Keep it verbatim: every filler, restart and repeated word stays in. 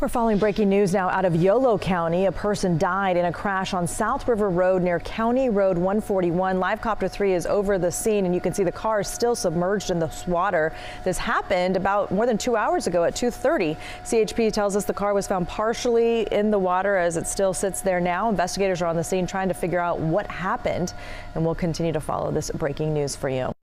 We're following breaking news now out of Yolo County. A person died in a crash on South River Road near County Road one forty-one. Live Copter three is over the scene, and you can see the car is still submerged in the water. This happened about more than two hours ago at two thirty. C H P tells us the car was found partially in the water as it still sits there now. Investigators are on the scene trying to figure out what happened, and we'll continue to follow this breaking news for you.